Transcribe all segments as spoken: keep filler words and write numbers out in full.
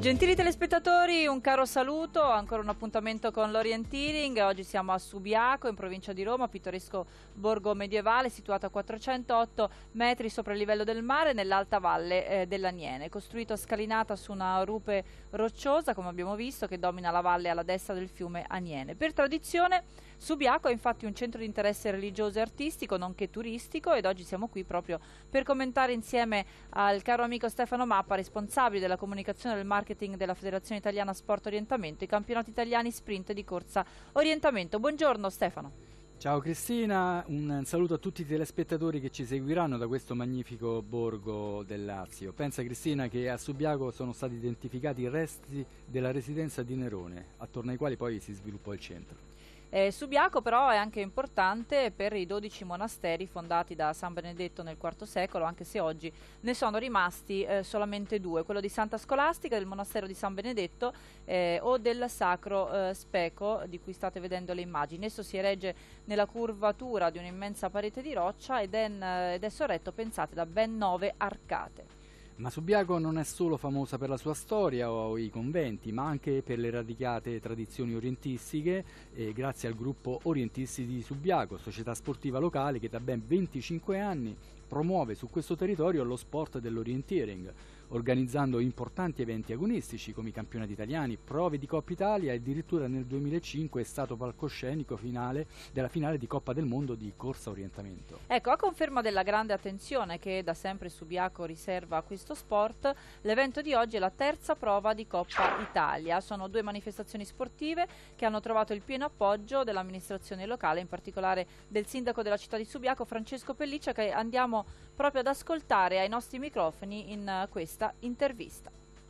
Gentili telespettatori, un caro saluto, ancora un appuntamento con l'Orienteering. Oggi siamo a Subiaco, in provincia di Roma, pittoresco borgo medievale situato a quattrocentotto metri sopra il livello del mare nell'alta valle eh, dell'Aniene, costruito a scalinata su una rupe rocciosa, come abbiamo visto, che domina la valle alla destra del fiume Aniene. Per tradizione Subiaco è infatti un centro di interesse religioso e artistico, nonché turistico, ed oggi siamo qui proprio per commentare insieme al caro amico Stefano Mappa, responsabile della comunicazione e del marketing della Federazione Italiana Sport Orientamento, i campionati italiani sprint di corsa orientamento. Buongiorno Stefano. Ciao Cristina, un saluto a tutti i telespettatori che ci seguiranno da questo magnifico borgo del Lazio. Pensa Cristina che a Subiaco sono stati identificati i resti della residenza di Nerone, attorno ai quali poi si sviluppò il centro. Eh, Subiaco però è anche importante per i dodici monasteri fondati da San Benedetto nel quarto secolo, anche se oggi ne sono rimasti eh, solamente due, quello di Santa Scolastica, del monastero di San Benedetto eh, o del Sacro eh, Speco, di cui state vedendo le immagini. Esso si erege nella curvatura di un'immensa parete di roccia ed è, ed è sorretto, pensate, da ben nove arcate. Ma Subiaco non è solo famosa per la sua storia o i conventi, ma anche per le radicate tradizioni orientistiche, eh, grazie al gruppo Orientisti di Subiaco, società sportiva locale che da ben venticinque anni promuove su questo territorio lo sport dell'orienteering, organizzando importanti eventi agonistici come i campionati italiani, prove di Coppa Italia e addirittura nel duemilacinque è stato palcoscenico finale della finale di Coppa del Mondo di corsa orientamento. Ecco, a conferma della grande attenzione che da sempre Subiaco riserva a questo sport, l'evento di oggi è la terza prova di Coppa Italia. Sono due manifestazioni sportive che hanno trovato il pieno appoggio dell'amministrazione locale, in particolare del sindaco della città di Subiaco, Francesco Pelliccia, che andiamo proprio ad ascoltare ai nostri microfoni in questa intervista.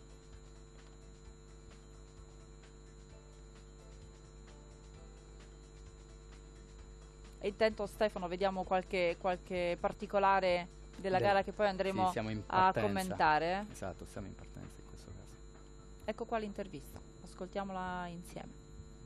E intanto Stefano vediamo qualche, qualche particolare della Beh, gara che poi andremo sì, a commentare. Esatto, siamo in partenza in questo caso. Ecco qua l'intervista, ascoltiamola insieme.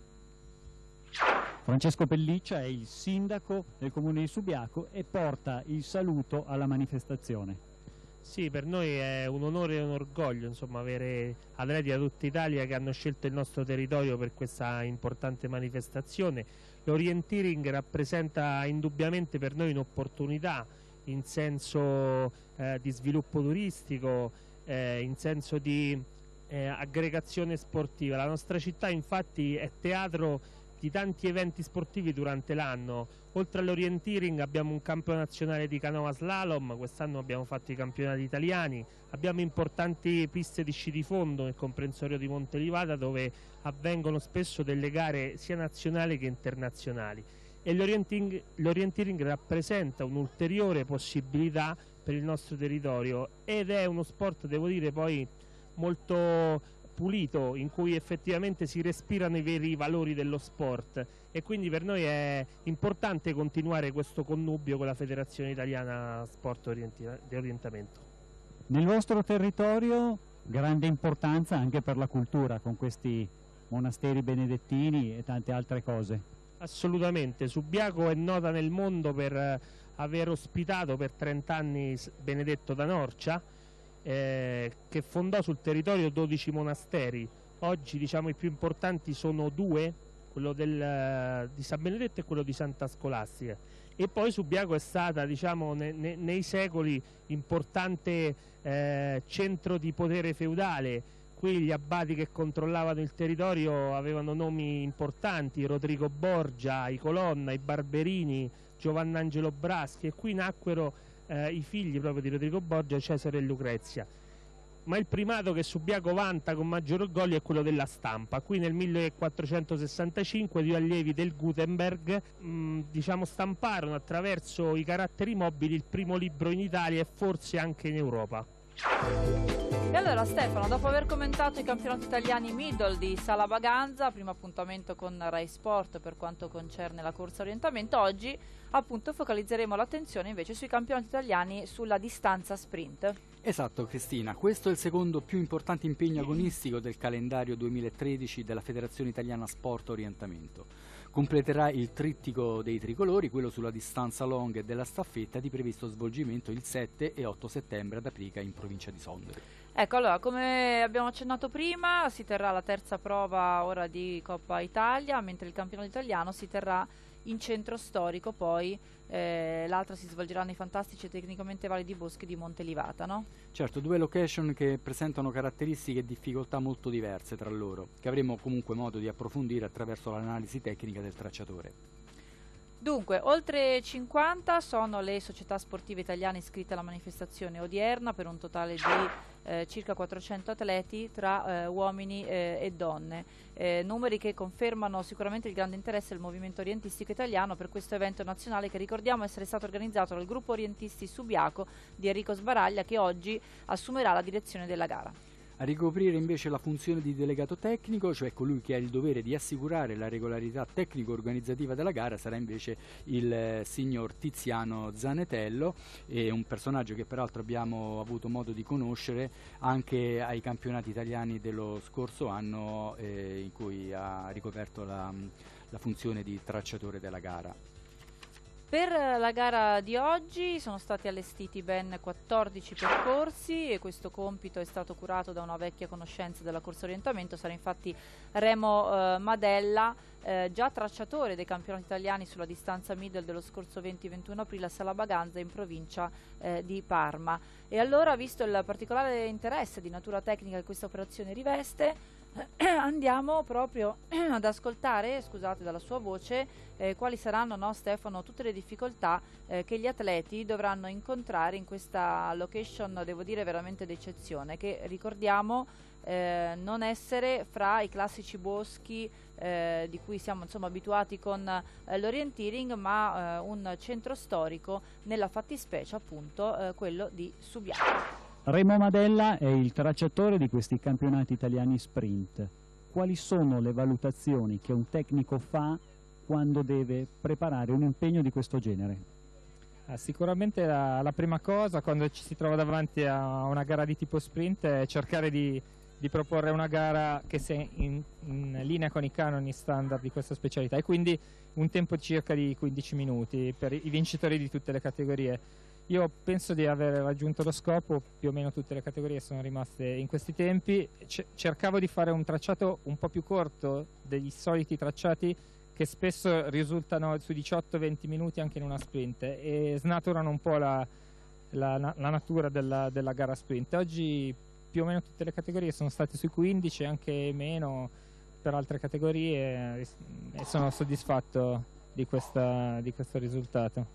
Francesco Pelliccia è il sindaco del comune di Subiaco e porta il saluto alla manifestazione. Sì, per noi è un onore e un orgoglio, insomma, avere atleti da tutta Italia che hanno scelto il nostro territorio per questa importante manifestazione. L'orienteering rappresenta indubbiamente per noi un'opportunità in senso eh, di sviluppo turistico, eh, in senso di eh, aggregazione sportiva. La nostra città infatti è teatro di tanti eventi sportivi durante l'anno. Oltre all'orienteering abbiamo un campionato nazionale di canoa slalom, quest'anno abbiamo fatto i campionati italiani, abbiamo importanti piste di sci di fondo nel comprensorio di Montelivata dove avvengono spesso delle gare sia nazionali che internazionali, e l'orienteering rappresenta un'ulteriore possibilità per il nostro territorio ed è uno sport, devo dire, poi molto pulito, in cui effettivamente si respirano i veri valori dello sport, e quindi per noi è importante continuare questo connubio con la Federazione Italiana Sport di Orientamento. Nel vostro territorio grande importanza anche per la cultura, con questi monasteri benedettini e tante altre cose. Assolutamente, Subiaco è nota nel mondo per aver ospitato per trenta anni Benedetto da Norcia, Eh, che fondò sul territorio dodici monasteri. Oggi, diciamo, i più importanti sono due, quello del, di San Benedetto e quello di Santa Scolastica, e poi Subiaco è stata, diciamo, ne, ne, nei secoli importante eh, centro di potere feudale. Qui gli abbati che controllavano il territorio avevano nomi importanti: Rodrigo Borgia, i Colonna, i Barberini, Giovannangelo Braschi, e qui nacquero Eh, i figli proprio di Rodrigo Borgia, Cesare e Lucrezia. Ma il primato che Subiaco vanta con maggior orgoglio è quello della stampa. Qui nel millequattrocentosessantacinque due allievi del Gutenberg mh, diciamo stamparono attraverso i caratteri mobili il primo libro in Italia e forse anche in Europa. E allora Stefano, dopo aver commentato i campionati italiani middle di Sala Baganza, primo appuntamento con Rai Sport per quanto concerne la corsa orientamento, oggi appunto focalizzeremo l'attenzione invece sui campionati italiani sulla distanza sprint. Esatto Cristina, questo è il secondo più importante impegno agonistico del calendario duemilatredici della Federazione Italiana Sport Orientamento. Completerà il trittico dei tricolori, quello sulla distanza long e della staffetta, di previsto svolgimento il sette e otto settembre ad Aprica in provincia di Sondrio. Ecco, allora, come abbiamo accennato prima, si terrà la terza prova ora di Coppa Italia, mentre il campionato italiano si terrà in centro storico, poi eh, l'altra si svolgerà nei fantastici e tecnicamente validi boschi di Montelivata, no? Certo, due location che presentano caratteristiche e difficoltà molto diverse tra loro, che avremo comunque modo di approfondire attraverso l'analisi tecnica del tracciatore. Dunque, oltre cinquanta sono le società sportive italiane iscritte alla manifestazione odierna, per un totale di eh, circa quattrocento atleti tra eh, uomini eh, e donne, eh, numeri che confermano sicuramente il grande interesse del movimento orientistico italiano per questo evento nazionale, che ricordiamo essere stato organizzato dal gruppo Orientisti Subiaco di Enrico Sbaraglia, che oggi assumerà la direzione della gara. A ricoprire invece la funzione di delegato tecnico, cioè colui che ha il dovere di assicurare la regolarità tecnico-organizzativa della gara, sarà invece il eh, signor Tiziano Zanetello, eh, un personaggio che peraltro abbiamo avuto modo di conoscere anche ai campionati italiani dello scorso anno, eh, in cui ha ricoperto la, la funzione di tracciatore della gara. Per la gara di oggi sono stati allestiti ben quattordici percorsi e questo compito è stato curato da una vecchia conoscenza della corsa orientamento. Sarà infatti Remo eh, Madella, eh, già tracciatore dei campionati italiani sulla distanza middle dello scorso venti ventuno aprile a Sala Baganza in provincia eh, di Parma. E allora, visto il particolare interesse di natura tecnica che questa operazione riveste, andiamo proprio ad ascoltare, scusate, dalla sua voce eh, quali saranno, no, Stefano, tutte le difficoltà eh, che gli atleti dovranno incontrare in questa location, devo dire veramente d'eccezione, che ricordiamo eh, non essere fra i classici boschi eh, di cui siamo insomma abituati con eh, l'orienteering, ma eh, un centro storico, nella fattispecie appunto eh, quello di Subiaco. Remo Madella è il tracciatore di questi campionati italiani sprint. Quali sono le valutazioni che un tecnico fa quando deve preparare un impegno di questo genere? Eh, sicuramente la, la prima cosa quando ci si trova davanti a una gara di tipo sprint è cercare di, di proporre una gara che sia in, in linea con i canoni standard di questa specialità, e quindi un tempo circa di quindici minuti per i vincitori di tutte le categorie. Io penso di aver raggiunto lo scopo, più o meno tutte le categorie sono rimaste in questi tempi. C- cercavo di fare un tracciato un po' più corto degli soliti tracciati che spesso risultano su diciotto venti minuti anche in una sprint e snaturano un po' la, la, la natura della, della gara sprint. Oggi più o meno tutte le categorie sono state sui quindici, anche meno per altre categorie, e sono soddisfatto di, questa, di questo risultato.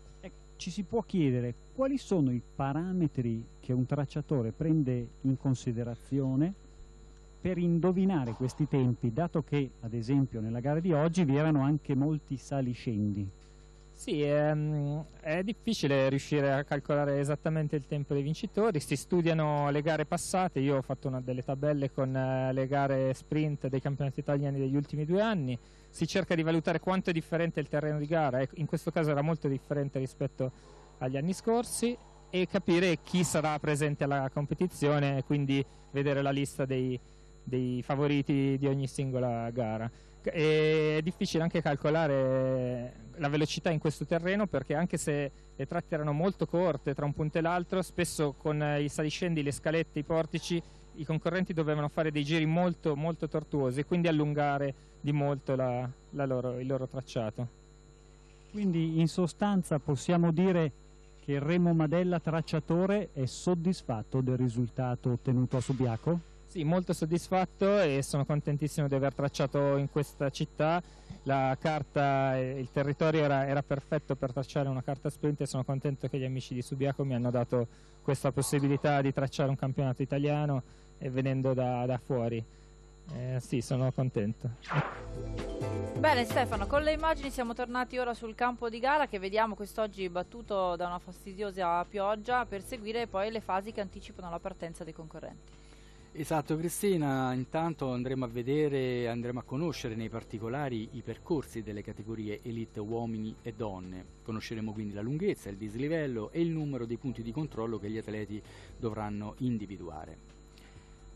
Ci si può chiedere quali sono i parametri che un tracciatore prende in considerazione per indovinare questi tempi, dato che ad esempio nella gara di oggi vi erano anche molti saliscendi. Sì, ehm, è difficile riuscire a calcolare esattamente il tempo dei vincitori. Si studiano le gare passate. Io ho fatto una delle tabelle con eh, le gare sprint dei campionati italiani degli ultimi due anni. Si cerca di valutare quanto è differente il terreno di gara, in questo caso era molto differente rispetto agli anni scorsi, e capire chi sarà presente alla competizione e quindi vedere la lista dei, dei favoriti di ogni singola gara. E è difficile anche calcolare la velocità in questo terreno, perché anche se le tratte erano molto corte tra un punto e l'altro, spesso con i saliscendi, le scalette, i portici, i concorrenti dovevano fare dei giri molto molto tortuosi e quindi allungare di molto la, la loro, il loro tracciato. Quindi in sostanza possiamo dire che Remo Madella tracciatore è soddisfatto del risultato ottenuto a Subiaco? Sì, molto soddisfatto, e sono contentissimo di aver tracciato in questa città. La carta, il territorio era, era perfetto per tracciare una carta sprint, e sono contento che gli amici di Subiaco mi hanno dato questa possibilità di tracciare un campionato italiano e venendo da, da fuori. Eh, sì, sono contento. Bene Stefano, con le immagini siamo tornati ora sul campo di gara, che vediamo quest'oggi battuto da una fastidiosa pioggia, per seguire poi le fasi che anticipano la partenza dei concorrenti. Esatto Cristina, intanto andremo a vedere, andremo a conoscere nei particolari i percorsi delle categorie elite uomini e donne. Conosceremo quindi la lunghezza, il dislivello e il numero dei punti di controllo che gli atleti dovranno individuare.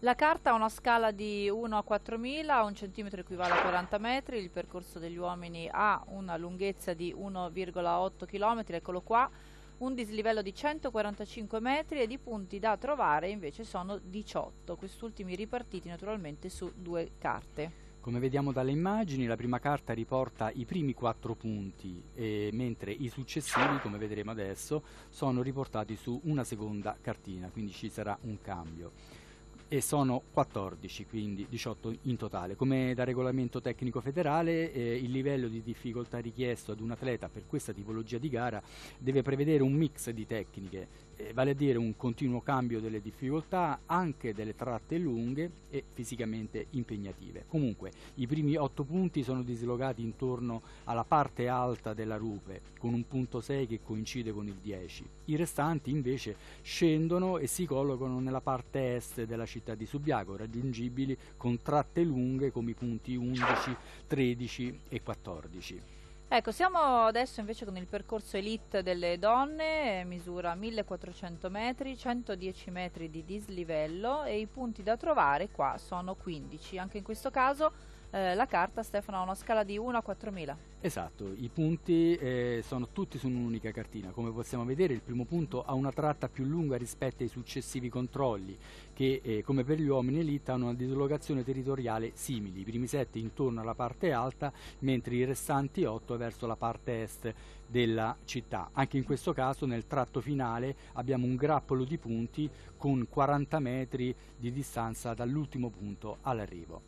La carta ha una scala di uno a quattromila, un centimetro equivale a quaranta metri, il percorso degli uomini ha una lunghezza di uno virgola otto chilometri, eccolo qua, un dislivello di centoquarantacinque metri ed i punti da trovare invece sono diciotto, quest'ultimi ripartiti naturalmente su due carte. Come vediamo dalle immagini, la prima carta riporta i primi quattro punti, e mentre i successivi, come vedremo adesso, sono riportati su una seconda cartina, quindi ci sarà un cambio. E sono quattordici, quindi diciotto in totale. Come da regolamento tecnico federale, eh, il livello di difficoltà richiesto ad un atleta per questa tipologia di gara deve prevedere un mix di tecniche, eh, vale a dire un continuo cambio delle difficoltà, anche delle tratte lunghe e fisicamente impegnative. Comunque, i primi otto punti sono dislocati intorno alla parte alta della rupe, con un punto sei che coincide con il dieci. I restanti invece scendono e si collocano nella parte est della città di Subiaco, raggiungibili con tratte lunghe come i punti undici, tredici e quattordici. Ecco, siamo adesso invece con il percorso elite delle donne, misura millequattrocento metri, centodieci metri di dislivello e i punti da trovare qua sono quindici. Anche in questo caso eh, la carta, Stefano, ha una scala di uno a quattromila. Esatto, i punti eh, sono tutti su un'unica cartina. Come possiamo vedere, il primo punto ha una tratta più lunga rispetto ai successivi controlli che, eh, come per gli uomini elite, hanno una dislocazione territoriale simile. I primi sette intorno alla parte alta, mentre i restanti otto verso la parte est della città. Anche in questo caso, nel tratto finale, abbiamo un grappolo di punti con quaranta metri di distanza dall'ultimo punto all'arrivo.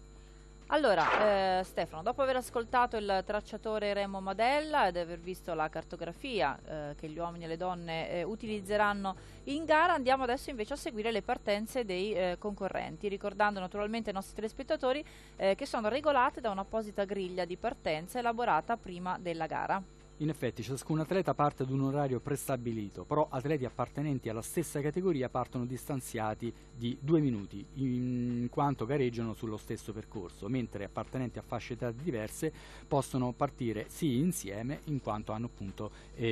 Allora, eh, Stefano, dopo aver ascoltato il tracciatore Remo Madella ed aver visto la cartografia eh, che gli uomini e le donne eh, utilizzeranno in gara, andiamo adesso invece a seguire le partenze dei eh, concorrenti, ricordando naturalmente ai nostri telespettatori eh, che sono regolate da un'apposita griglia di partenza elaborata prima della gara. In effetti ciascun atleta parte ad un orario prestabilito, però atleti appartenenti alla stessa categoria partono distanziati di due minuti, in quanto gareggiano sullo stesso percorso, mentre appartenenti a fasce età diverse possono partire sì insieme, in quanto hanno appunto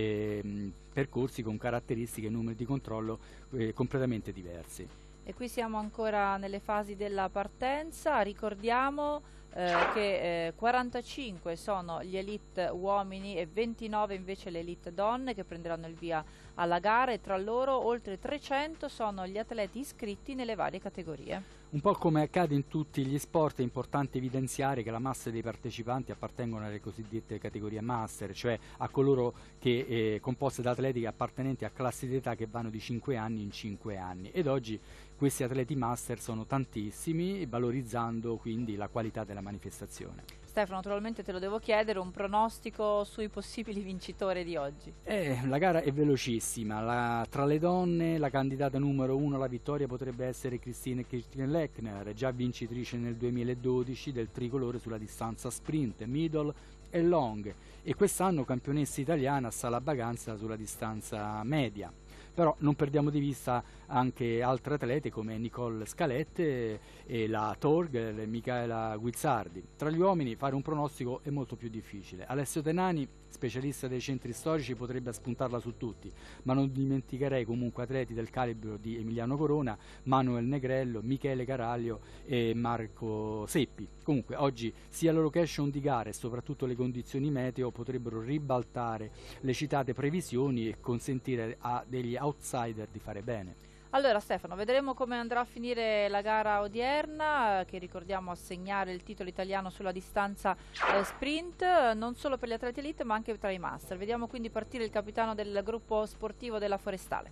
eh, percorsi con caratteristiche e numeri di controllo eh, completamente diversi. E qui siamo ancora nelle fasi della partenza, ricordiamo Eh, che eh, quarantacinque sono gli elite uomini e ventinove invece le elite donne che prenderanno il via alla gara, e tra loro oltre trecento sono gli atleti iscritti nelle varie categorie. Un po' come accade in tutti gli sport, è importante evidenziare che la massa dei partecipanti appartengono alle cosiddette categorie master, cioè a coloro che eh, composte da atleti appartenenti a classi di età che vanno di cinque anni in cinque anni, ed oggi questi atleti master sono tantissimi, valorizzando quindi la qualità della manifestazione. Stefano, naturalmente te lo devo chiedere, un pronostico sui possibili vincitori di oggi? Eh, la gara è velocissima, la, tra le donne la candidata numero uno alla vittoria potrebbe essere Christine Kirchner-Lechner, già vincitrice nel duemiladodici del tricolore sulla distanza sprint, middle e long, e quest'anno campionessa italiana a Sala Baganza sulla distanza media. Però non perdiamo di vista anche altre atlete come Nicole Scalette e la Torg, Michaela Guizzardi. Tra gli uomini fare un pronostico è molto più difficile. Alessio Tenani, specialista dei centri storici, potrebbe spuntarla su tutti, ma non dimenticherei comunque atleti del calibro di Emiliano Corona, Manuel Negrello, Michele Caraglio e Marco Seppi. Comunque oggi sia la location di gara e soprattutto le condizioni meteo potrebbero ribaltare le citate previsioni e consentire a degli outsider di fare bene. Allora Stefano, vedremo come andrà a finire la gara odierna, che ricordiamo assegnare il titolo italiano sulla distanza eh, sprint, non solo per gli atleti elite ma anche tra i master. Vediamo quindi partire il capitano del gruppo sportivo della Forestale.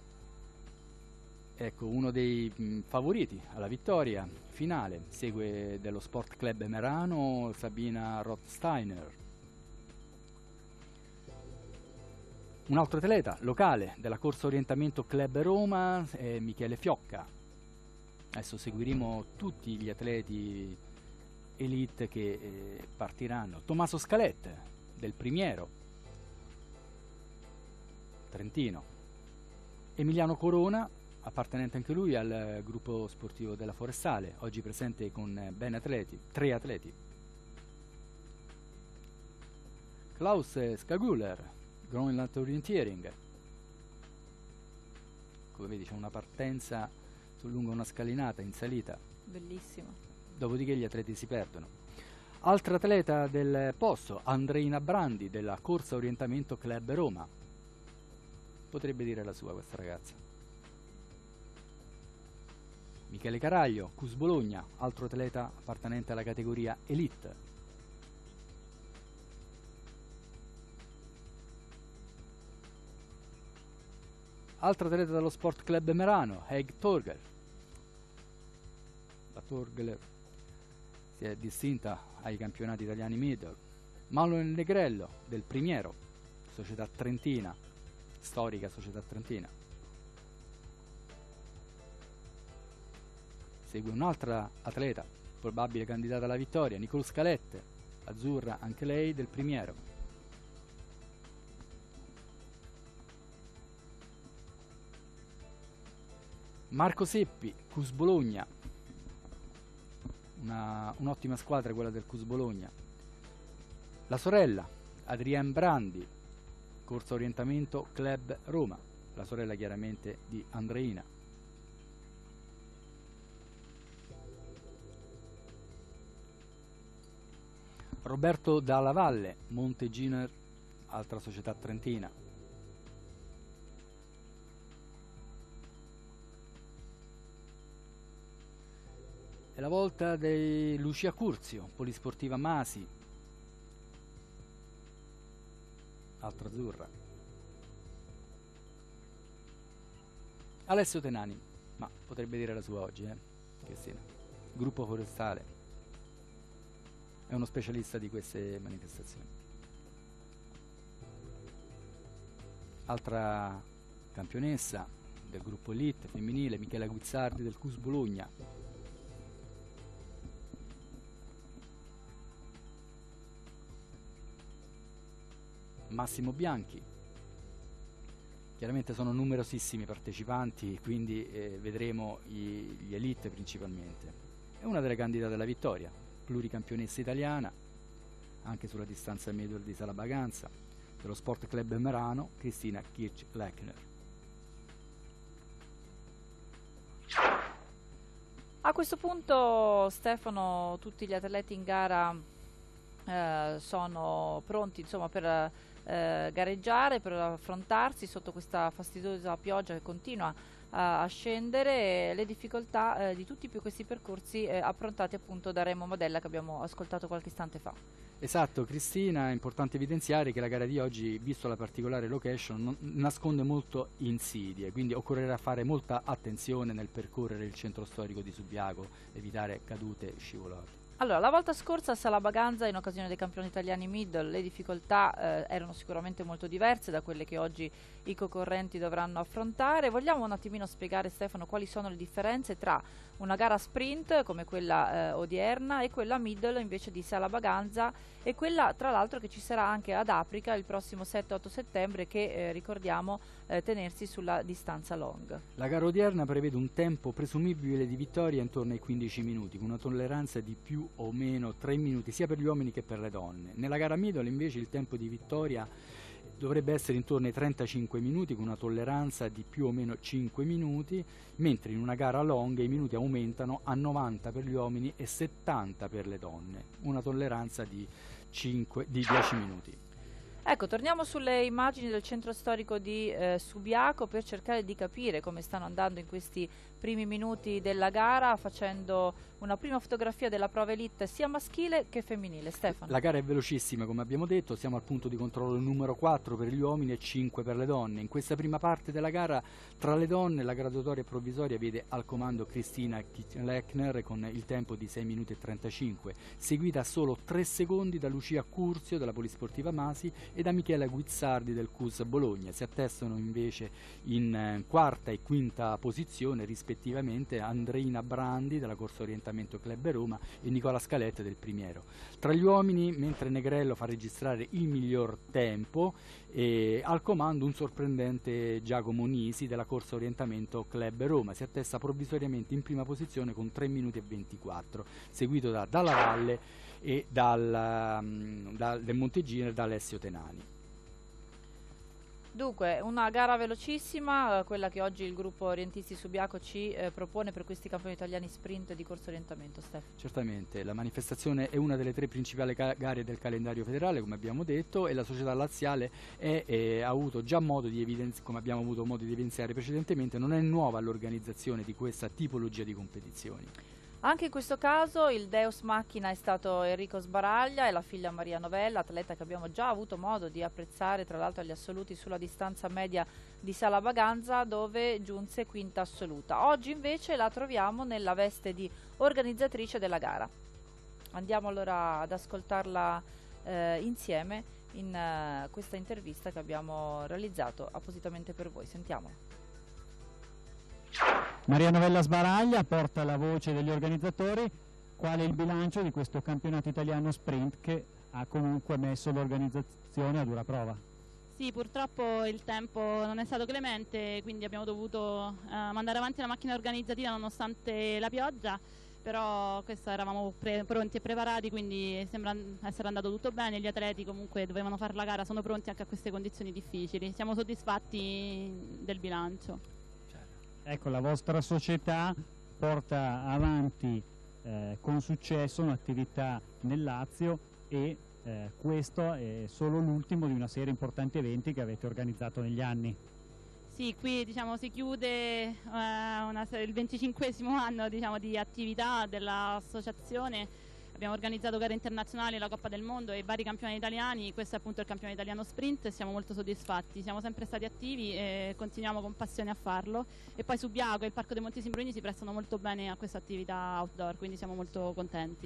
Ecco, uno dei mh, favoriti alla vittoria finale, segue dello Sport Club Merano Sabina Rothsteiner. Un altro atleta locale della corsa orientamento Club Roma è Michele Fiocca. Adesso seguiremo tutti gli atleti elite che eh, partiranno. Tommaso Scalette del Primiero, Trentino. Emiliano Corona, appartenente anche lui al gruppo sportivo della Forestale, oggi presente con ben atleti, tre atleti. Klaus Skaguler, Groenland Orienteering. Come vedi c'è una partenza su lungo una scalinata in salita. Bellissimo. Dopodiché gli atleti si perdono. Altra atleta del posto, Andreina Brandi della Corsa Orientamento Club Roma. Potrebbe dire la sua questa ragazza. Michele Caraglio, Cus Bologna, altro atleta appartenente alla categoria Elite. Altro atleta dello Sport Club Merano, Heig Torgel. La Torgel si è distinta ai campionati italiani middle. Manuel Negrello del Primiero, società trentina, storica società trentina. Segue un'altra atleta, probabile candidata alla vittoria, Nicole Scalette, azzurra anche lei del Primiero. Marco Seppi, Cus Bologna, un'ottima squadra quella del Cus Bologna. La sorella, Adrienne Brandi, Corsa Orientamento Club Roma, la sorella chiaramente di Andreina. Roberto Dalla Valle, Monteginer, altra società trentina. È la volta di Lucia Curzio, Polisportiva Masi, altra azzurra. Alessio Tenani, ma potrebbe dire la sua oggi, eh? Cristina. Gruppo Forestale, è uno specialista di queste manifestazioni. Altra campionessa del gruppo Elite femminile, Michela Guizzardi del Cus Bologna. Massimo Bianchi. Chiaramente sono numerosissimi partecipanti, quindi eh, vedremo i, gli Elite principalmente. È una delle candidate alla vittoria, pluricampionessa italiana, anche sulla distanza middle di Sala Baganza, dello Sport Club Merano, Cristina Kirch-Lechner. A questo punto, Stefano, tutti gli atleti in gara eh, sono pronti, insomma, per eh, gareggiare, per affrontarsi sotto questa fastidiosa pioggia che continua a, a scendere, le difficoltà eh, di tutti questi percorsi eh, affrontati appunto da Remo Modella, che abbiamo ascoltato qualche istante fa. Esatto, Cristina, è importante evidenziare che la gara di oggi, visto la particolare location, non, nasconde molto insidie, quindi occorrerà fare molta attenzione nel percorrere il centro storico di Subiaco, evitare cadute e scivolate. Allora, la volta scorsa a Sala Baganza, in occasione dei campioni italiani middle, le difficoltà eh, erano sicuramente molto diverse da quelle che oggi i concorrenti dovranno affrontare. Vogliamo un attimino spiegare, Stefano, quali sono le differenze tra una gara sprint come quella eh, odierna e quella middle invece di Sala Baganza, e quella tra l'altro che ci sarà anche ad Aprica il prossimo sette otto settembre, che eh, ricordiamo eh, tenersi sulla distanza long. La gara odierna prevede un tempo presumibile di vittoria intorno ai quindici minuti, con una tolleranza di più o meno tre minuti sia per gli uomini che per le donne. Nella gara middle invece il tempo di vittoria dovrebbe essere intorno ai trentacinque minuti, con una tolleranza di più o meno cinque minuti, mentre in una gara long i minuti aumentano a novanta per gli uomini e settanta per le donne, una tolleranza di, cinque, di dieci minuti. Ecco, torniamo sulle immagini del centro storico di eh, Subiaco per cercare di capire come stanno andando in questi primi minuti della gara, facendo una prima fotografia della prova elite sia maschile che femminile. Stefano. La gara è velocissima, come abbiamo detto, siamo al punto di controllo numero quattro per gli uomini e cinque per le donne. In questa prima parte della gara, tra le donne, la graduatoria provvisoria vede al comando Cristina Kirch-Lechner con il tempo di sei minuti e trentacinque, seguita a solo tre secondi da Lucia Curzio della Polisportiva Masi e da Michela Guizzardi del Cus Bologna. Si attestano invece in eh, quarta e quinta posizione rispettivamente Andreina Brandi della Corsa Orientamento Club Roma e Nicola Scalette del Primiero. Tra gli uomini, mentre Negrello fa registrare il miglior tempo, e al comando un sorprendente Giacomo Nisi della Corsa Orientamento Club Roma, si attesta provvisoriamente in prima posizione con tre minuti e ventiquattro, seguito da Dalla Valle e dal, um, dal, del Monteginer da Alessio Tenani. Dunque, una gara velocissima, eh, quella che oggi il gruppo Orientisti Subiaco ci eh, propone per questi campioni italiani sprint di corso orientamento. Stefano. Certamente, la manifestazione è una delle tre principali gare del calendario federale, come abbiamo detto, e la società laziale è, è, ha avuto già modo di evidenziare, come abbiamo avuto modo di evidenziare precedentemente, non è nuova all'organizzazione di questa tipologia di competizioni. Anche in questo caso il Deus Machina è stato Enrico Sbaraglia e la figlia Maria Novella, atleta che abbiamo già avuto modo di apprezzare tra l'altro agli assoluti sulla distanza media di Sala Baganza, dove giunse quinta assoluta. Oggi invece la troviamo nella veste di organizzatrice della gara. Andiamo allora ad ascoltarla eh, insieme in uh, questa intervista che abbiamo realizzato appositamente per voi. Sentiamola. Maria Novella Sbaraglia porta la voce degli organizzatori. Qual è il bilancio di questo campionato italiano sprint che ha comunque messo l'organizzazione a dura prova? Sì, purtroppo il tempo non è stato clemente, quindi abbiamo dovuto eh, mandare avanti la macchina organizzativa nonostante la pioggia, però questo eravamo pronti e preparati, quindi sembra essere andato tutto bene. Gli atleti comunque dovevano fare la gara, sono pronti anche a queste condizioni difficili, siamo soddisfatti del bilancio. Ecco, la vostra società porta avanti eh, con successo un'attività nel Lazio e eh, questo è solo l'ultimo di una serie di importanti eventi che avete organizzato negli anni. Sì, qui diciamo, si chiude eh, una, il venticinquesimo anno diciamo, di attività dell'associazione. Abbiamo organizzato gare internazionali, la Coppa del Mondo e vari campioni italiani. Questo è appunto il campione italiano sprint e siamo molto soddisfatti. Siamo sempre stati attivi e continuiamo con passione a farlo. E poi Subiaco e il Parco dei Monti Simbruini si prestano molto bene a questa attività outdoor, quindi siamo molto contenti.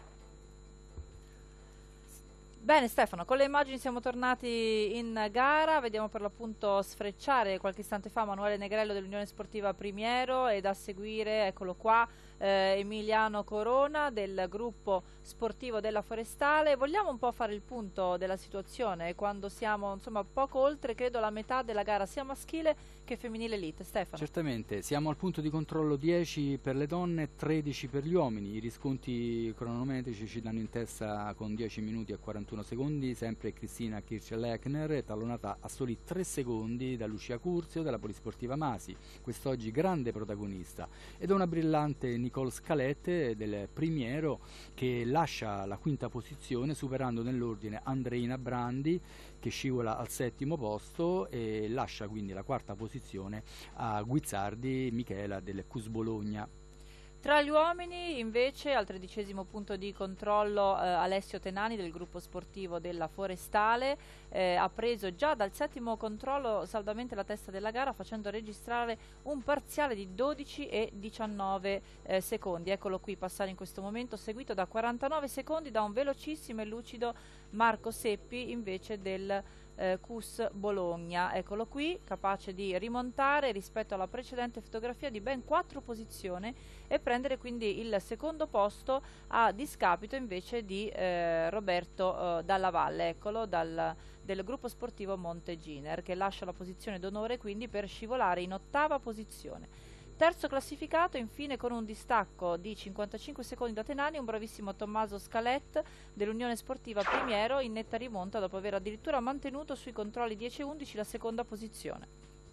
Bene Stefano, con le immagini siamo tornati in gara, vediamo per l'appunto sfrecciare qualche istante fa Manuele Negrello dell'Unione Sportiva Primiero e da seguire, eccolo qua, eh, Emiliano Corona del gruppo sportivo della Forestale. Vogliamo un po' fare il punto della situazione quando siamo insomma poco oltre, credo, la metà della gara sia maschile che femminile elite. Stefano. Certamente, siamo al punto di controllo dieci per le donne, tredici per gli uomini. I riscontri cronometrici ci danno in testa con dieci minuti e quarantuno secondi sempre Cristina Kirchler-Lechner, talonata a soli tre secondi da Lucia Curzio della Polisportiva Masi, quest'oggi grande protagonista, ed una brillante Nicole Scalette del Primiero che lascia la quinta posizione superando nell'ordine Andreina Brandi che scivola al settimo posto e lascia quindi la quarta posizione a Guizzardi Michela del Cus Bologna. Tra gli uomini invece al tredicesimo punto di controllo eh, Alessio Tenani del gruppo sportivo della Forestale eh, ha preso già dal settimo controllo saldamente la testa della gara facendo registrare un parziale di dodici e diciannove eh, secondi. Eccolo qui passare in questo momento, seguito da quarantanove secondi da un velocissimo e lucido Marco Seppi invece del Eh, Cus Bologna. Eccolo qui, capace di rimontare rispetto alla precedente fotografia di ben quattro posizioni e prendere quindi il secondo posto a discapito invece di eh, Roberto eh, Dalla Valle, eccolo, dal, del gruppo sportivo Monteginer, che lascia la posizione d'onore quindi per scivolare in ottava posizione. Terzo classificato infine con un distacco di cinquantacinque secondi da Tenani un bravissimo Tommaso Scalette dell'Unione Sportiva Primiero in netta rimonta dopo aver addirittura mantenuto sui controlli dieci e undici la seconda posizione.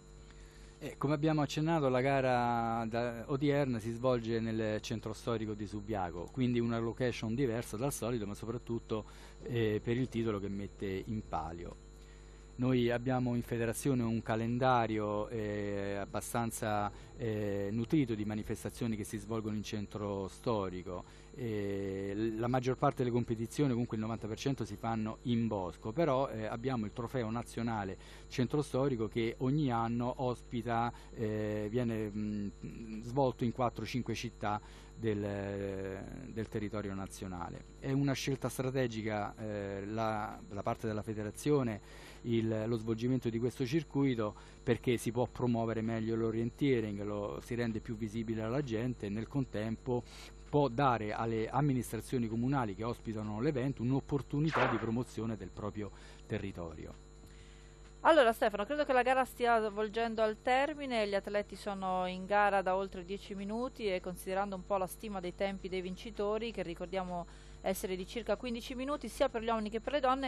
Eh, come abbiamo accennato, la gara da odierna si svolge nel centro storico di Subiaco, quindi una location diversa dal solito, ma soprattutto eh, per il titolo che mette in palio. Noi abbiamo in federazione un calendario eh, abbastanza eh, nutrito di manifestazioni che si svolgono in centro storico. Eh, la maggior parte delle competizioni, comunque il novanta per cento, si fanno in bosco, però eh, abbiamo il trofeo nazionale centro storico che ogni anno ospita, eh, viene mh, svolto in quattro cinque città del, del territorio nazionale. È una scelta strategica eh, la, la parte della federazione il, lo svolgimento di questo circuito perché si può promuovere meglio l'orienteering, lo si rende più visibile alla gente e nel contempo può dare alle amministrazioni comunali che ospitano l'evento un'opportunità di promozione del proprio territorio. Allora Stefano, credo che la gara stia volgendo al termine, gli atleti sono in gara da oltre dieci minuti e considerando un po' la stima dei tempi dei vincitori, che ricordiamo essere di circa quindici minuti sia per gli uomini che per le donne,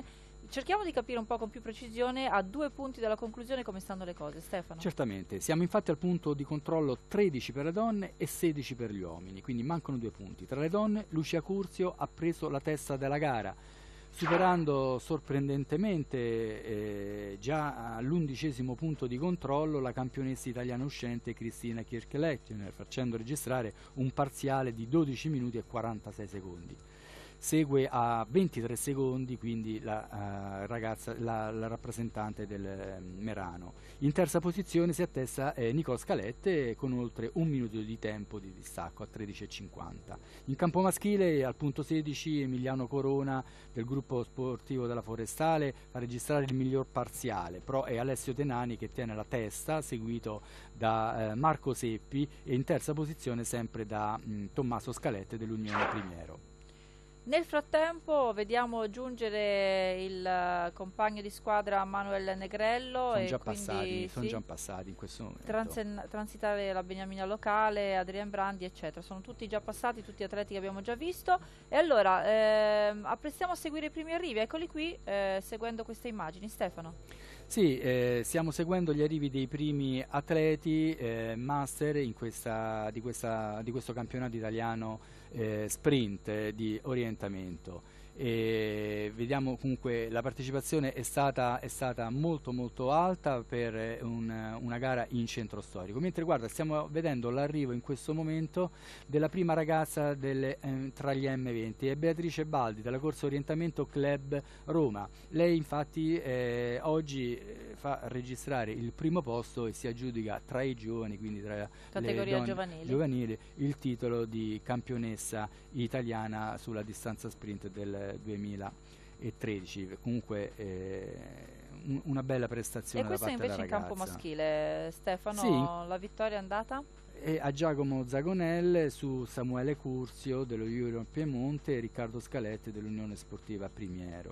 cerchiamo di capire un po' con più precisione, a due punti dalla conclusione, come stanno le cose, Stefano. Certamente, siamo infatti al punto di controllo tredici per le donne e sedici per gli uomini, quindi mancano due punti. Tra le donne Lucia Curzio ha preso la testa della gara, superando sorprendentemente eh, già all'undicesimo punto di controllo la campionessa italiana uscente Cristina Kirchleitner, facendo registrare un parziale di dodici minuti e quarantasei secondi. Segue a ventitré secondi quindi la, uh, ragazza, la, la rappresentante del eh, Merano. In terza posizione si attesta eh, Nicole Scalette con oltre un minuto di tempo di distacco a tredici e cinquanta. In campo maschile al punto sedici Emiliano Corona del gruppo sportivo della Forestale a registrare il miglior parziale, però è Alessio Tenani che tiene la testa, seguito da eh, Marco Seppi, e in terza posizione sempre da mh, Tommaso Scalette dell'Unione Primiero. Nel frattempo vediamo giungere il uh, compagno di squadra Manuel Negrello. Sono e già quindi, passati, sì, sono già passati in questo momento. transen- transitare la Beniamina Locale, Adrian Brandi, eccetera. Sono tutti già passati, tutti atleti che abbiamo già visto. E allora ehm, apprestiamo a seguire i primi arrivi. Eccoli qui, eh, seguendo queste immagini. Stefano. Sì, eh, stiamo seguendo gli arrivi dei primi atleti eh, master in questa, di, questa, di questo campionato italiano eh, sprint eh, di orientamento. E vediamo comunque la partecipazione è stata, è stata molto molto alta per un, una gara in centro storico, mentre guarda stiamo vedendo l'arrivo in questo momento della prima ragazza delle, eh, tra gli emme venti, è Beatrice Baldi della corsa orientamento Club Roma. Lei infatti eh, oggi eh, fa registrare il primo posto e si aggiudica tra i giovani, quindi tra Categoria le donne giovanili. giovanili, il titolo di campionessa italiana sulla distanza sprint del duemilatredici. Comunque eh, un, una bella prestazione E questo da parte invece in della campo ragazza. maschile, Stefano, Sì. la vittoria è andata? E a Giacomo Zagonel su Samuele Curzio dello Junior Piemonte e Riccardo Scalette dell'Unione Sportiva Primiero.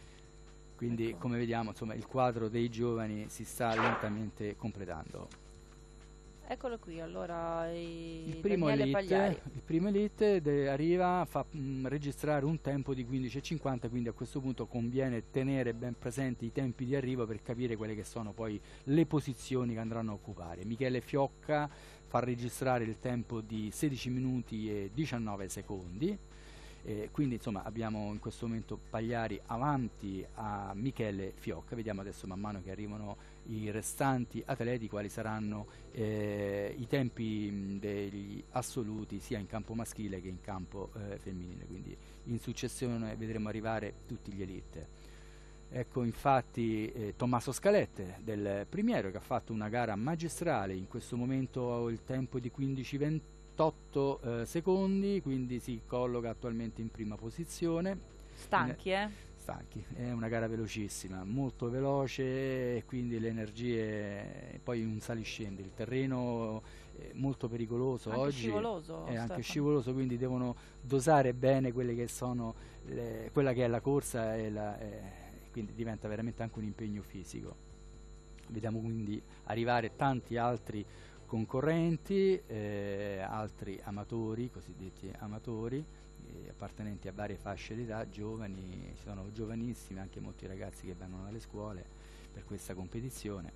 Quindi Ecco. come vediamo insomma il quadro dei giovani si sta lentamente completando. Eccolo qui, allora i Il primo Daniele Pagliari. elite, il primo elite de- arriva, fa mh, registrare un tempo di quindici e cinquanta, quindi a questo punto conviene tenere ben presenti i tempi di arrivo per capire quelle che sono poi le posizioni che andranno a occupare. Michele Fiocca fa registrare il tempo di sedici minuti e diciannove secondi. Eh, quindi insomma abbiamo in questo momento Pagliari avanti a Michele Fiocca. Vediamo adesso man mano che arrivano i restanti atleti quali saranno eh, i tempi mh, degli assoluti sia in campo maschile che in campo eh, femminile, quindi in successione vedremo arrivare tutti gli elite. Ecco infatti eh, Tommaso Scalette del Primiero che ha fatto una gara magistrale, in questo momento ha il tempo di quindici ventotto eh, secondi, quindi si colloca attualmente in prima posizione. Stanchi, eh? Stanchi, è una gara velocissima, molto veloce e quindi le energie, poi un saliscendi, il terreno è molto pericoloso Anche oggi, scivoloso, è anche Stefano. scivoloso, quindi devono dosare bene quelle che sono le, quella che è la corsa e la, eh, quindi diventa veramente anche un impegno fisico. Vediamo quindi arrivare tanti altri concorrenti, eh, altri amatori, cosiddetti amatori, eh, appartenenti a varie fasce d'età, giovani, sono giovanissimi anche molti ragazzi che vanno alle scuole per questa competizione.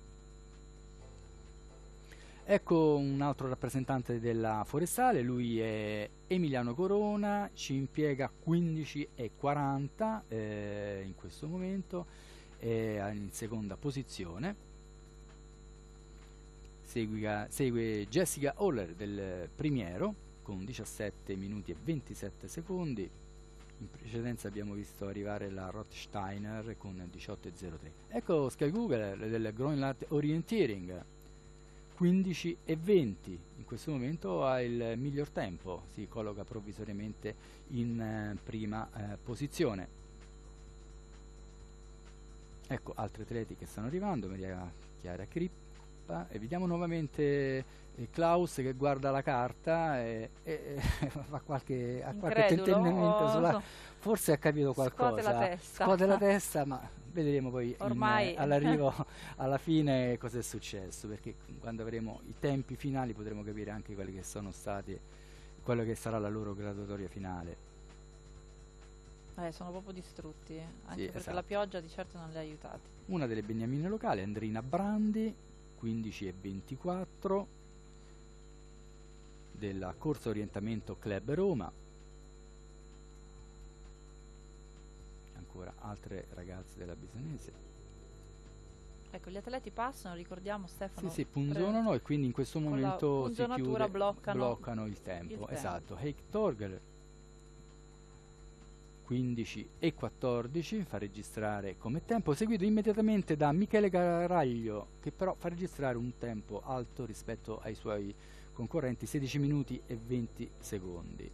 Ecco un altro rappresentante della Forestale, lui è Emiliano Corona, ci impiega quindici e quaranta eh, in questo momento, è in seconda posizione. Seguiga, segue Jessica Holler del Primiero con diciassette minuti e ventisette secondi. In precedenza abbiamo visto arrivare la Rothsteiner con diciotto e zero tre. Ecco Sky Google del Groenland Orienteering, quindici e venti. In questo momento ha il miglior tempo, si colloca provvisoriamente in eh, prima eh, posizione. Ecco altri atleti che stanno arrivando, Maria Chiara Crippa. E vediamo nuovamente eh, Klaus che guarda la carta e, e, e fa qualche, ha qualche tentennamento sulla, forse ha capito qualcosa, scuote la testa, scuote la testa ma vedremo poi ormai in, all'arrivo alla fine cosa è successo, perché quando avremo i tempi finali potremo capire anche quelli che sono stati, quello che sarà la loro graduatoria finale. Eh, sono proprio distrutti, anche Sì, perché esatto. la pioggia di certo non li ha aiutati. Una delle beniamine locali, Andrina Brandi, quindici e ventiquattro, della Corsa Orientamento Club Roma. Ancora altre ragazze della Bisanese. Ecco, gli atleti passano, ricordiamo Stefano. Sì, sì, punzonano e quindi in questo con la momento si punzonatura chiude, bloccano bloccano il tempo. il tempo. Esatto, Heik Torgel quindici e quattordici fa registrare come tempo, seguito immediatamente da Michele Garaglio, che però fa registrare un tempo alto rispetto ai suoi concorrenti, sedici minuti e venti secondi.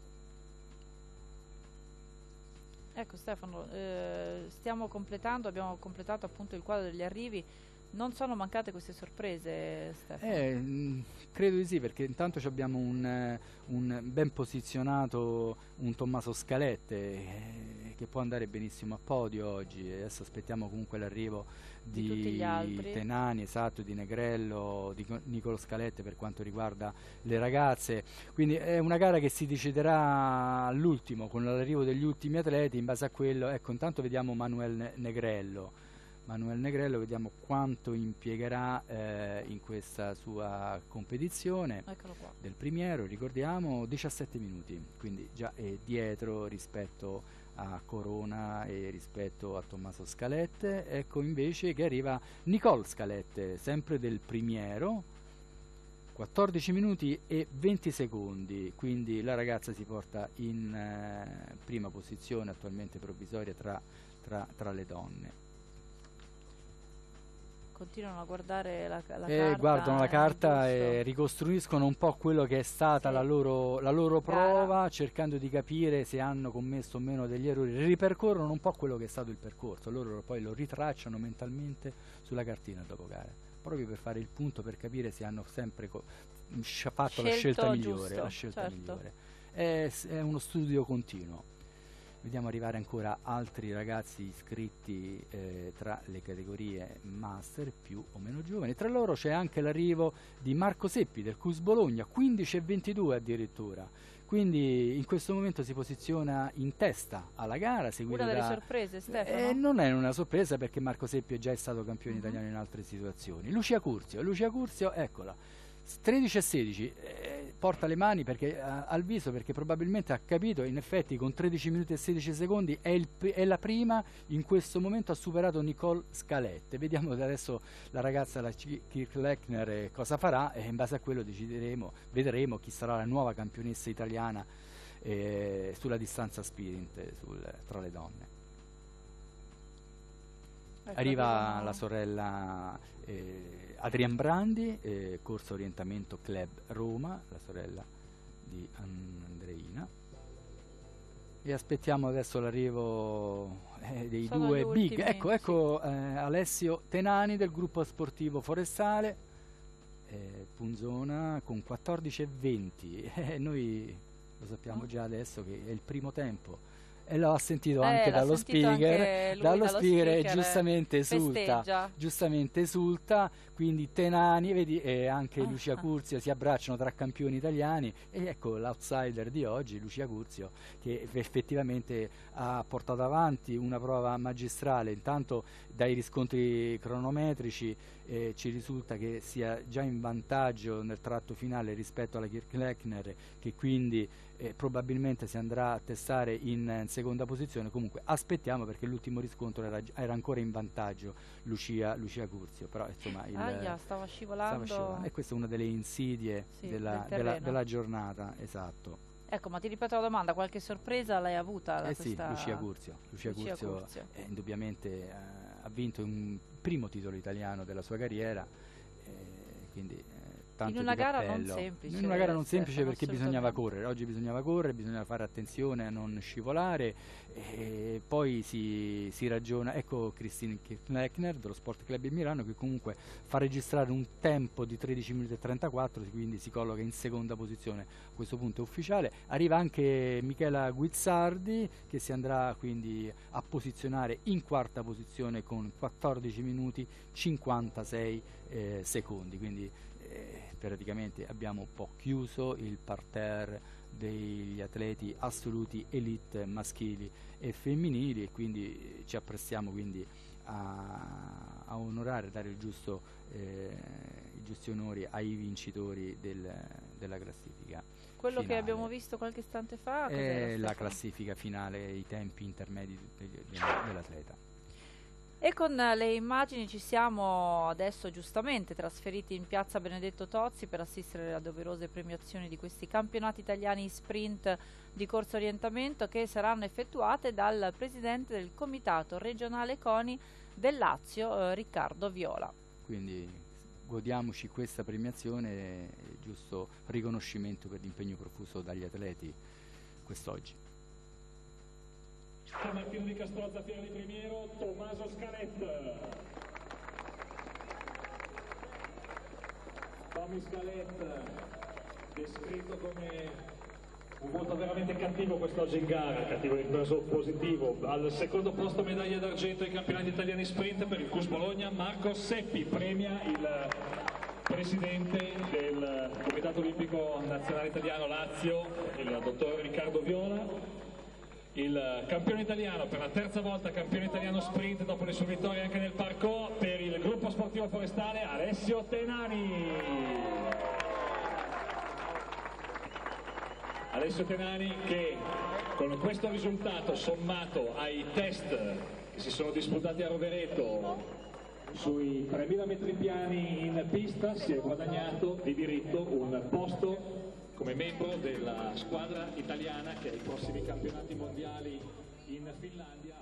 Ecco Stefano, eh, stiamo completando, abbiamo completato appunto il quadro degli arrivi. Non sono mancate queste sorprese, Stefano? Eh, mh, credo di sì, perché intanto ci abbiamo un, eh, un ben posizionato un Tommaso Scalette eh, che può andare benissimo a podio oggi. Adesso aspettiamo comunque l'arrivo Di di, tutti gli altri. Tenani, esatto, di Negrello, di Co- Nicolo Scalette per quanto riguarda le ragazze. Quindi è una gara che si deciderà all'ultimo, con l'arrivo degli ultimi atleti. In base a quello, ecco, intanto vediamo Manuel Ne- Negrello. Manuel Negrello, vediamo quanto impiegherà eh, in questa sua competizione. Eccolo qua. Del primiero, ricordiamo, diciassette minuti, quindi già è dietro rispetto a Corona e rispetto a Tommaso Scalette. Ecco invece che arriva Nicole Scalette, sempre del primiero, quattordici minuti e venti secondi, quindi la ragazza si porta in eh, prima posizione, attualmente provvisoria tra, tra, tra le donne. Continuano a guardare la, la E carta. guardano la eh, carta giusto. e ricostruiscono un po' quello che è stata Sì. la loro, la loro Gara. prova, cercando di capire se hanno commesso o meno degli errori. Ripercorrono un po' quello che è stato il percorso, loro poi lo ritracciano mentalmente sulla cartina dopo gara, proprio per fare il punto, per capire se hanno sempre co- sci- fatto la Scelto scelta migliore. giusto, La scelta certo. migliore. È, s- è uno studio continuo. Vediamo arrivare ancora altri ragazzi iscritti eh, tra le categorie master, più o meno giovani. Tra loro c'è anche l'arrivo di Marco Seppi del C U S Bologna, quindici e ventidue addirittura. Quindi in questo momento si posiziona in testa alla gara, seguito Una delle da... sorprese, Stefano? Eh, non è una sorpresa, perché Marco Seppi è già stato campione Mhm. italiano in altre situazioni. Lucia Curzio, Lucia Curzio, eccola, tredici e sedici, eh, porta le mani perché, eh, al viso, perché probabilmente ha capito, in effetti con tredici minuti e sedici secondi è, il, p- è la prima, in questo momento ha superato Nicole Scalette. Vediamo adesso la ragazza, la Ki- Kirk-Lechner, eh, cosa farà, e in base a quello decideremo, vedremo chi sarà la nuova campionessa italiana eh, sulla distanza sprint eh, sul, tra le donne. Ecco, Arriva arrivano- la sorella eh, Adrian Brandi, eh, Corsa Orientamento Club Roma, la sorella di Andreina. E aspettiamo adesso l'arrivo eh, dei Sono due gli big. ultimi, Ecco, ecco eh, Alessio Tenani del gruppo sportivo Forestale, eh, Punzona con quattordici e venti. Eh, noi lo sappiamo Oh. già adesso che è il primo tempo. E l'ho sentito Eh, anche l'ha dallo sentito speaker, anche lui, dallo dallo speaker, e speaker, giustamente esulta, festeggia. giustamente esulta, quindi Tenani, vedi, e anche Ah, Lucia ah. Curzio si abbracciano tra campioni italiani, e ecco l'outsider di oggi, Lucia Curzio, che effettivamente ha portato avanti una prova magistrale. Intanto dai riscontri cronometrici eh, ci risulta che sia già in vantaggio nel tratto finale rispetto alla Kirk-Lechner, che quindi eh, probabilmente si andrà a testare in, in seconda posizione. Comunque aspettiamo, perché l'ultimo riscontro era, era ancora in vantaggio Lucia, Lucia Curzio, però insomma il, Aia, stava scivolando. stava scivolando. E questa è una delle insidie Sì, della, del della, terreno. della giornata, esatto. Ecco, ma ti ripeto la domanda, qualche sorpresa l'hai avuta da Eh sì, questa... Lucia Curzio, Lucia Lucia Curzio, Curzio. eh, indubbiamente eh, ha vinto un primo titolo italiano della sua carriera, eh, quindi eh, tanto In una di gara non cappello. semplice, In una gara non Stefano, semplice, perché bisognava assolutamente. correre. Oggi bisognava correre, bisognava fare attenzione a non scivolare, e poi si, si ragiona. Ecco Christine Lechner dello Sport Club di Milano, che comunque fa registrare un tempo di tredici minuti e trentaquattro, quindi si colloca in seconda posizione. A questo punto è ufficiale. Arriva anche Michela Guizzardi, che si andrà quindi a posizionare in quarta posizione con quattordici minuti cinquantasei eh, secondi, quindi eh, praticamente abbiamo un po' chiuso il parterre degli atleti assoluti elite maschili e femminili, e quindi ci apprestiamo quindi a, a onorare, dare il giusto, eh, i giusti onori ai vincitori del, della classifica. Quello finale. Che abbiamo visto qualche istante fa è la classifica finale, i tempi intermedi dell'atleta. E con le immagini ci siamo adesso giustamente trasferiti in piazza Benedetto Tozzi per assistere alle doverose premiazioni di questi campionati italiani sprint di corso orientamento, che saranno effettuate dal presidente del comitato regionale CONI del Lazio, eh, Riccardo Viola. Quindi godiamoci questa premiazione, giusto riconoscimento per l'impegno profuso dagli atleti quest'oggi. Martino di Castrozza, Piero di Primiero, Tommaso Scalet. Tommy Scalet, descritto come un voto veramente cattivo quest'oggi in gara, cattivo in preso positivo. Al secondo posto medaglia d'argento ai campionati italiani sprint per il C U S Bologna, Marco Seppi, premia il presidente del Comitato Olimpico Nazionale Italiano Lazio, il dottor Riccardo Viola. Il campione italiano, per la terza volta campione italiano sprint dopo le sue vittorie anche nel parcours, per il gruppo sportivo forestale, Alessio Tenani. Alessio Tenani che con questo risultato, sommato ai test che si sono disputati a Rovereto sui tremila metri piani in pista, si è guadagnato di diritto un posto come membro della squadra italiana che ai prossimi campionati mondiali in Finlandia.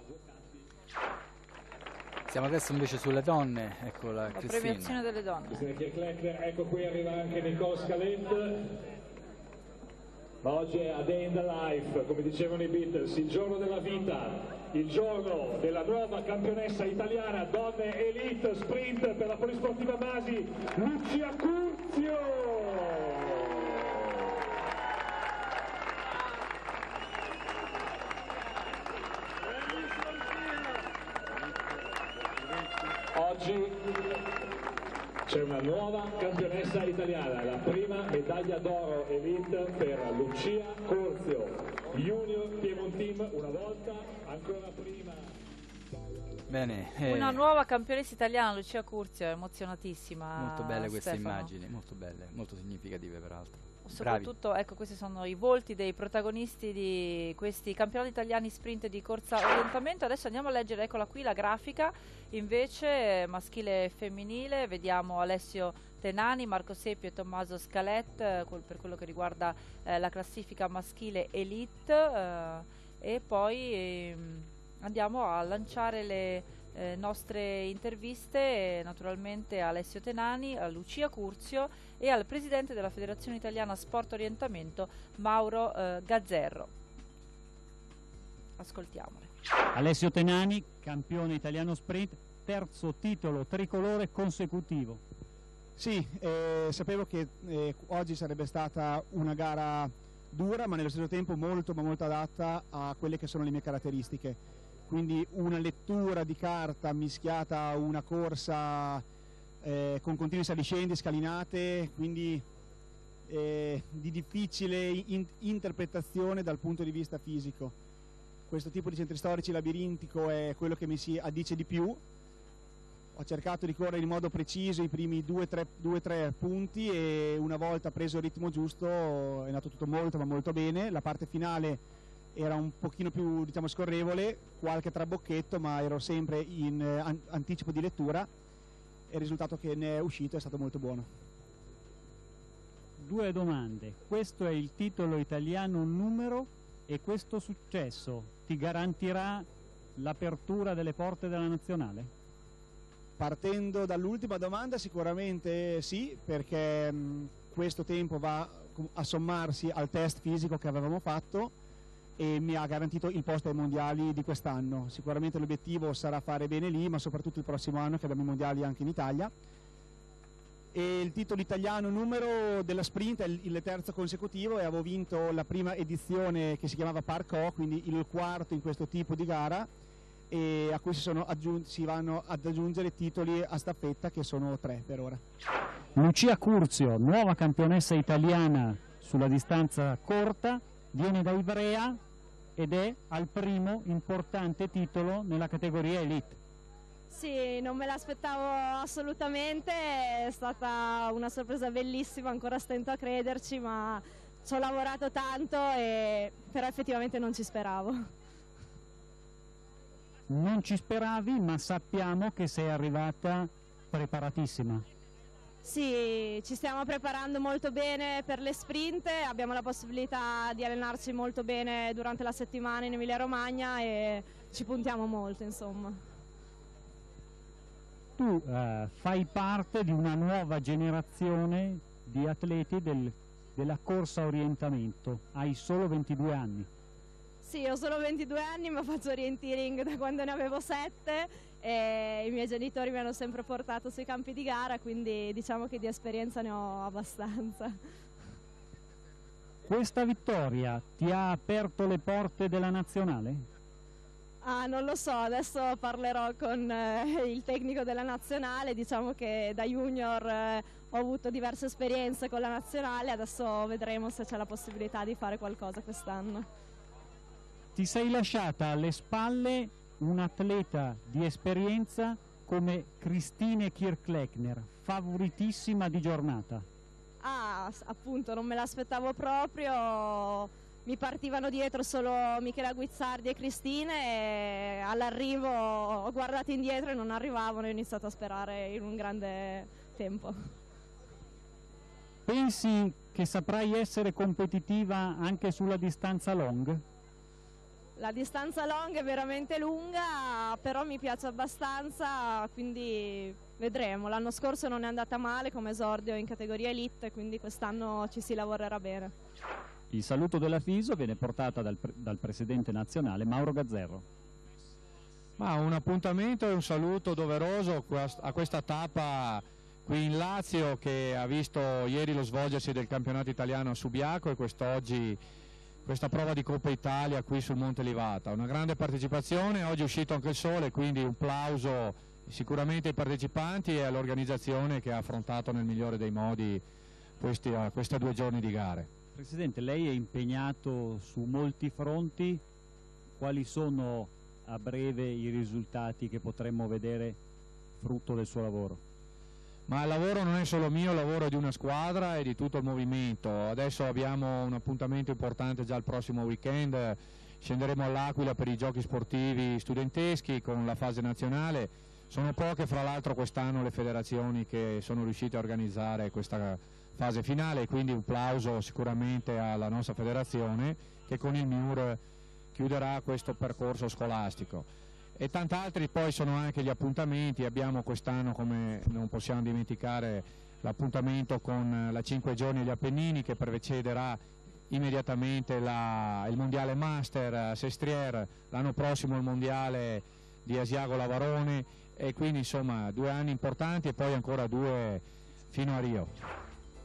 Siamo adesso invece sulle donne, ecco la, la premiazione delle donne. Cristina Kirchleckner, ecco qui arriva anche Nicole Scalet. Ma oggi è a day in the life, come dicevano i Beatles, il giorno della vita, il giorno della nuova campionessa italiana donne elite sprint per la Polisportiva Masi, Lucia Curzio. Oggi c'è una nuova campionessa italiana, la prima medaglia d'oro elite per Lucia Curzio, Junior Piemonteam, una volta, ancora prima. Bene, eh, una nuova campionessa italiana, Lucia Curzio, è emozionatissima. Molto belle queste Stefano. immagini, molto belle, molto significative peraltro. Soprattutto, ecco, questi sono i volti dei protagonisti di questi campionati italiani sprint di corsa orientamento. Adesso andiamo a leggere, eccola qui, la grafica invece maschile e femminile. Vediamo Alessio Tenani, Marco Seppi e Tommaso Scalet eh, quel, per quello che riguarda eh, la classifica maschile elite, eh, e poi eh, andiamo a lanciare le eh, nostre interviste eh, naturalmente a Alessio Tenani, a Lucia Curzio e al presidente della Federazione Italiana Sport Orientamento, Mauro eh, Gazzerro. Ascoltiamole. Alessio Tenani, campione italiano sprint, terzo titolo tricolore consecutivo. Sì, eh, sapevo che eh, oggi sarebbe stata una gara dura, ma nello stesso tempo molto ma molto adatta a quelle che sono le mie caratteristiche. Quindi una lettura di carta mischiata a una corsa eh, con continui saliscendi, scalinate, quindi eh, di difficile in interpretazione dal punto di vista fisico. Questo tipo di centri storici labirintico è quello che mi si addice di più. Ho cercato di correre in modo preciso i primi due tre punti e una volta preso il ritmo giusto è andato tutto molto ma molto bene. La parte finale era un pochino più, diciamo, scorrevole, qualche trabocchetto, ma ero sempre in eh, an anticipo di lettura e il risultato che ne è uscito è stato molto buono. Due domande. Questo è il titolo italiano numero e questo successo ti garantirà l'apertura delle porte della nazionale? Partendo dall'ultima domanda sicuramente sì, perché mh, questo tempo va a sommarsi al test fisico che avevamo fatto e mi ha garantito il posto ai mondiali di quest'anno. Sicuramente l'obiettivo sarà fare bene lì, ma soprattutto il prossimo anno che abbiamo i mondiali anche in Italia. E il titolo italiano numero della sprint è il, il terzo consecutivo e avevo vinto la prima edizione che si chiamava Parcours, quindi il quarto in questo tipo di gara, e a cui si, sono si vanno ad aggiungere titoli a staffetta che sono tre per ora. Lucia Curzio, nuova campionessa italiana sulla distanza corta, viene da Ivrea ed è al primo importante titolo nella categoria Elite. Sì, non me l'aspettavo assolutamente, è stata una sorpresa bellissima, ancora stento a crederci, ma ci ho lavorato tanto, e però effettivamente non ci speravo. Non ci speravi, ma sappiamo che sei arrivata preparatissima. Sì, ci stiamo preparando molto bene per le sprint, abbiamo la possibilità di allenarci molto bene durante la settimana in Emilia Romagna e ci puntiamo molto, insomma. Tu eh, fai parte di una nuova generazione di atleti del, della corsa orientamento, hai solo ventidue anni. Sì, ho solo ventidue anni, ma faccio orienteering da quando ne avevo sette e i miei genitori mi hanno sempre portato sui campi di gara, quindi diciamo che di esperienza ne ho abbastanza. Questa vittoria ti ha aperto le porte della nazionale? Ah, non lo so, adesso parlerò con eh, il tecnico della nazionale, diciamo che da junior eh, ho avuto diverse esperienze con la nazionale, adesso vedremo se c'è la possibilità di fare qualcosa quest'anno. Ti sei lasciata alle spalle un atleta di esperienza come Christine Kirchleckner, favoritissima di giornata. Ah, appunto, non me l'aspettavo proprio, mi partivano dietro solo Michela Guizzardi e Cristine e all'arrivo ho guardato indietro e non arrivavano e ho iniziato a sperare in un grande tempo. Pensi che saprai essere competitiva anche sulla distanza long? La distanza long è veramente lunga, però mi piace abbastanza, quindi vedremo. L'anno scorso non è andata male come esordio in categoria elite, quindi quest'anno ci si lavorerà bene. Il saluto della FISO viene portata dal, pre dal presidente nazionale Mauro Gazzerro. Ma un appuntamento e un saluto doveroso a questa tappa qui in Lazio, che ha visto ieri lo svolgersi del campionato italiano a Subiaco e quest'oggi questa prova di Coppa Italia qui sul Monte Livata. Una grande partecipazione, oggi è uscito anche il sole, quindi un plauso sicuramente ai partecipanti e all'organizzazione che ha affrontato nel migliore dei modi questi, questi due giorni di gare. Presidente, lei è impegnato su molti fronti, quali sono a breve i risultati che potremmo vedere frutto del suo lavoro? Ma il lavoro non è solo mio, il lavoro è di una squadra e di tutto il movimento. Adesso abbiamo un appuntamento importante già il prossimo weekend, scenderemo all'Aquila per i giochi sportivi studenteschi con la fase nazionale. Sono poche fra l'altro quest'anno le federazioni che sono riuscite a organizzare questa fase finale, quindi un plauso sicuramente alla nostra federazione che con il M I U R chiuderà questo percorso scolastico. E tant'altri poi sono anche gli appuntamenti, abbiamo quest'anno, come non possiamo dimenticare, l'appuntamento con la cinque giorni agli Appennini che precederà immediatamente la, il mondiale master a Sestriere, l'anno prossimo il mondiale di Asiago Lavarone e quindi insomma due anni importanti e poi ancora due fino a Rio.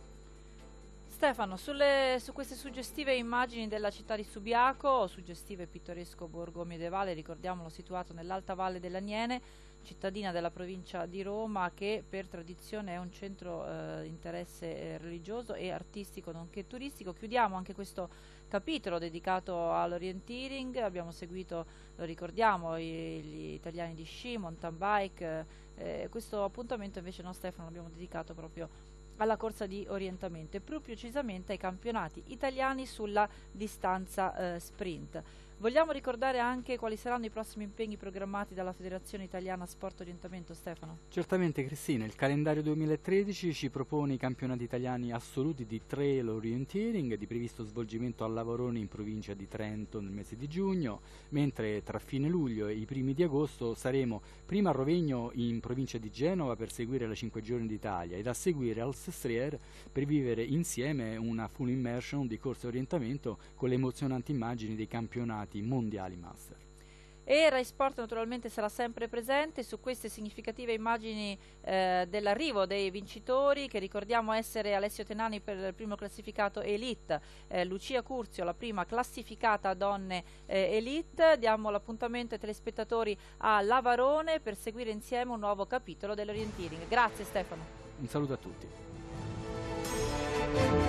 Stefano, sulle, su queste suggestive immagini della città di Subiaco, suggestive e pittoresco borgo medievale, ricordiamolo, situato nell'alta valle dell'Aniene, cittadina della provincia di Roma, che per tradizione è un centro di eh, interesse eh, religioso e artistico nonché turistico. Chiudiamo anche questo capitolo dedicato all'orienteering, abbiamo seguito, lo ricordiamo, i, gli italiani di sci, mountain bike, eh, questo appuntamento invece no Stefano l'abbiamo dedicato proprio alla corsa di orientamento e più precisamente ai campionati italiani sulla distanza eh, sprint. Vogliamo ricordare anche quali saranno i prossimi impegni programmati dalla Federazione Italiana Sport Orientamento, Stefano? Certamente Cristina, il calendario duemilatredici ci propone i campionati italiani assoluti di trail orienteering, di previsto svolgimento a Lavarone in provincia di Trento nel mese di giugno, mentre tra fine luglio e i primi di agosto saremo prima a Rovegno in provincia di Genova per seguire le cinque giorni d'Italia ed a seguire al Sestriere per vivere insieme una full immersion di corsa e orientamento con le emozionanti immagini dei campionati mondiali master. E Rai Sport naturalmente sarà sempre presente su queste significative immagini eh, dell'arrivo dei vincitori, che ricordiamo essere Alessio Tenani per il primo classificato Elite, eh, Lucia Curzio la prima classificata donne eh, Elite. Diamo l'appuntamento ai telespettatori a Lavarone per seguire insieme un nuovo capitolo dell'orienteering. Grazie Stefano. Un saluto a tutti.